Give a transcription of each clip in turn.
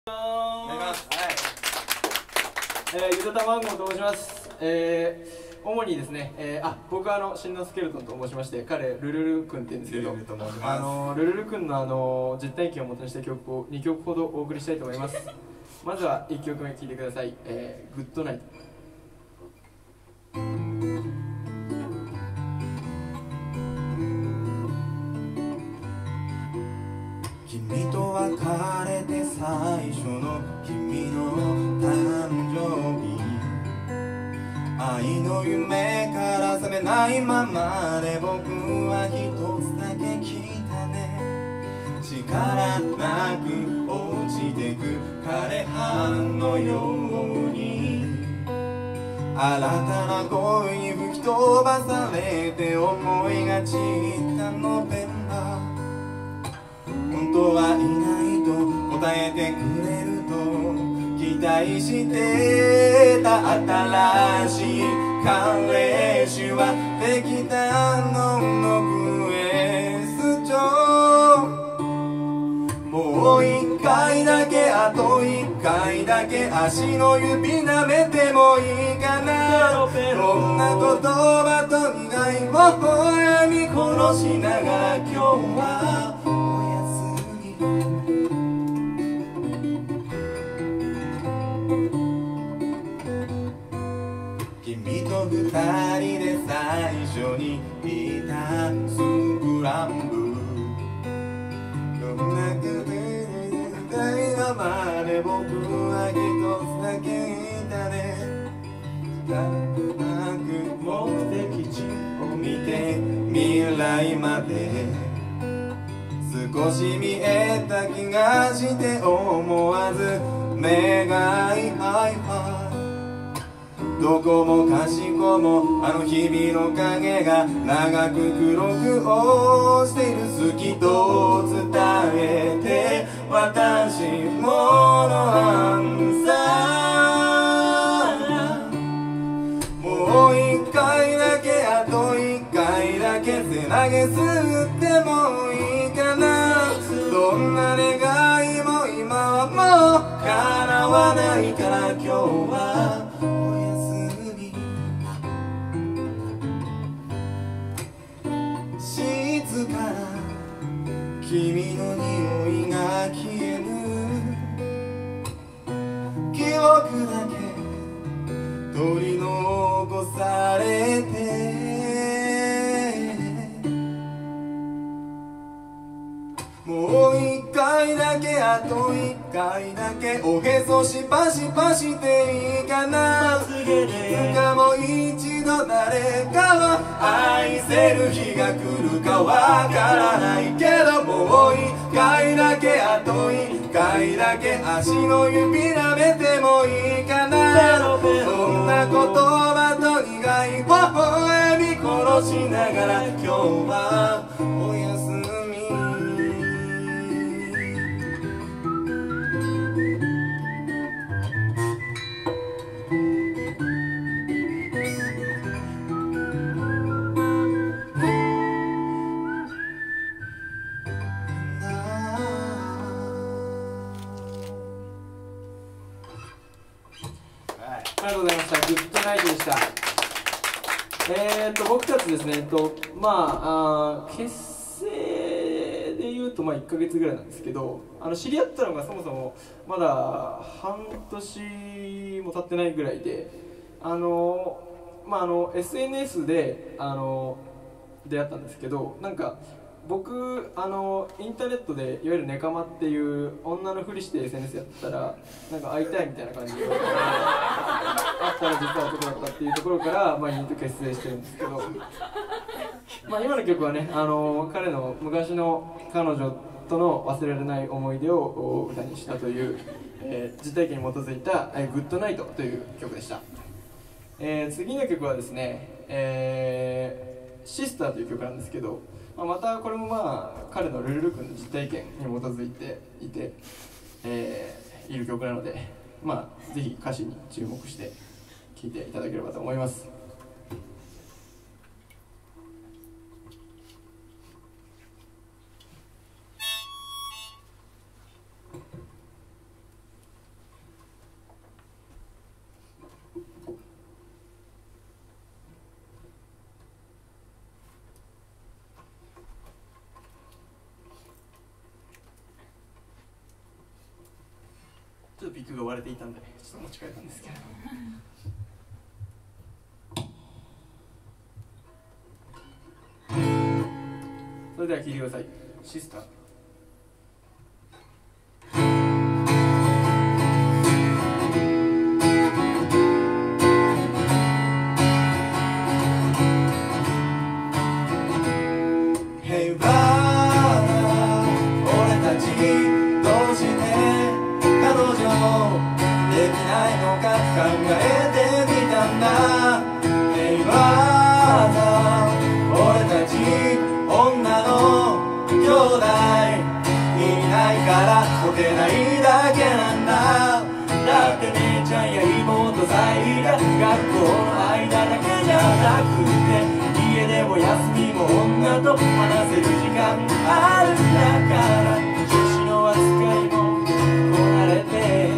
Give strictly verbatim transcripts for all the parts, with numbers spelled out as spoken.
お願いします。はい。 えー、ゆでたまんごと申します。えー、主にですね、えー、あ、僕はあの、しんのスケルトンと申しまして、彼、ルルル君って言うんですけど、 ルルルと申します。 あの、ルルル君のあの、実体験を元にした曲をにきょくほどお送りしたいと思います。まずはいっきょくめ聴いてください。えー、グッドナイト。 君と別れて最初の君の誕生日、愛の夢から覚めないままで僕は一つだけ聞いたね。力なく落ちてく枯葉のように新たな恋に吹き飛ばされて思いが散ったノベンバー。本当はいないと答えてくれると期待してた新しい彼氏はできたののクエスチョン。もう一回だけあと一回だけ足の指舐めてもいいかな。こんな言葉と苦い微笑み殺しながら今日は君と二人で最初にいたスクランブル、どんな風にたいままで僕は一つだけいたね。なんとなく目的地を見て未来まで少し見えた気がして思わず目がいハイファイ。どこもかしこもあの日々の影が長く黒く落ちている好きと伝えて私ものアンサー。もう一回だけあと一回だけ背投げすってもいいかな。どんな願いも今はもう叶わないから今日は静かな君の匂いが消えぬ記憶だけ取り残されてもう一回だけあと一回だけおへそしばしばしていいかな。いつかも一度誰かを愛せる日が来るかわからないけどもう一回だけあと一回だけ足の指舐めてもいいかな。そんな言葉と苦い微笑み殺しながら今日はおやすみ。 ありがとうございました。グッドナイトでした。えーっと、僕たちですね、えっと、まあ、あ結成でいうと、まあ、いっかげつぐらいなんですけど、あの知り合ったのがそもそもまだ半年も経ってないぐらいで、あの、まあ、あの エスエヌエス であの出会ったんですけど、なんか僕あのインターネットでいわゆるネカマっていう女のふりして エスエヌエス やったらなんか会いたいみたいな感じで会ったら実は男だったっていうところから、まあ、ユニット結成してるんですけど、まあ、今の曲はねあの彼の昔の彼女との忘れられない思い出を歌にしたという、えー、実体験に基づいた「えー、グッドナイト」という曲でした。えー、次の曲はですね、えー、シスターという曲なんですけど、まあ、またこれもまあ彼のルルル君の実体験に基づいていて、えー、いる曲なので、まあ、ぜひ歌詞に注目して聴いていただければと思います。 ちょっとピックが割れていたんでちょっと持ち帰ったんですけどそれでは聴いてください。シスター。 Hey brother、俺たちどうして彼女できないのか考えてみたんだ。 Hey brother、俺たち女の兄弟いないからモテないだけなんだ。だって姉ちゃんや妹さえが学校の間だけじゃなくて家でも休みも女と話せる時間あるんだから、女子の扱いもこなれて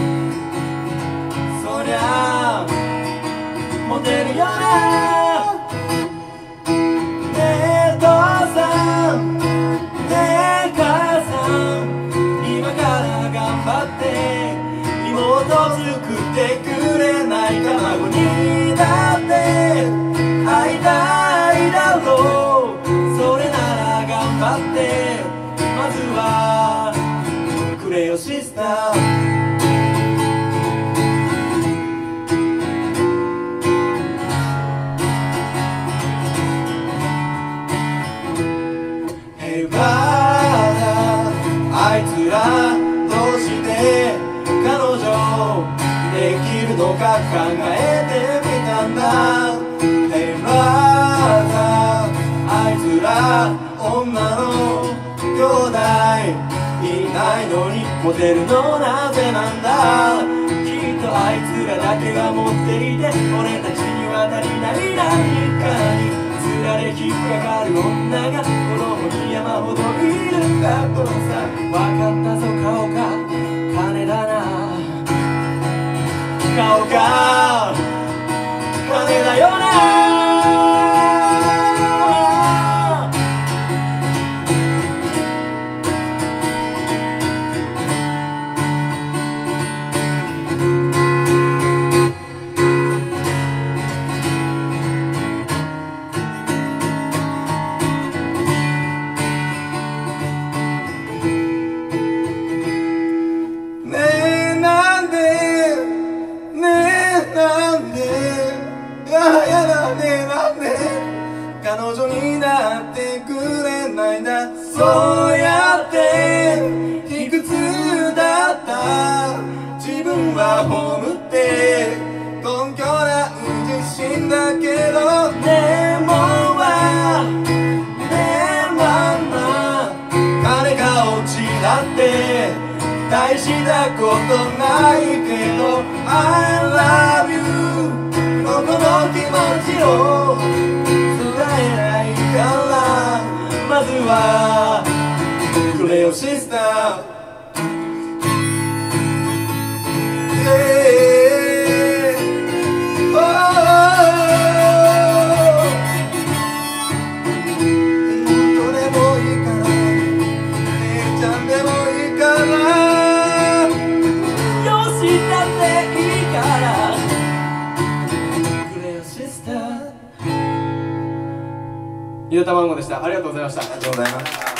そりゃモテるよな。ねえ父さんねえ母さん、今から頑張って妹作ってくれないか。孫にだって会いたいだろう。それなら頑張ってまずはくれよシスター。Hey brother、あいつらどうして彼女できるのか考えてみたんだ。 Hey brother、あいつら女の兄弟いないのにモテるのなぜなんだ。きっとあいつらだけが持っていて俺たちには足りない何かにつられ引っかかる女が子供に山ほどいるんだとさ。分かったぞ顔か金だな、顔か金だよな。彼女になってくれないんだ。そうやっていくつだった自分は葬って根拠な自信だけど、でもはねえママ、金が落ちだって大したことないけど I love you この気持ちをまずはくれよシスター。どれもいいから姉ちゃんでもいいからよしだっていいからくれよシスター。 ゆでたまんごでした。ありがとうございました。 ありがとうございます。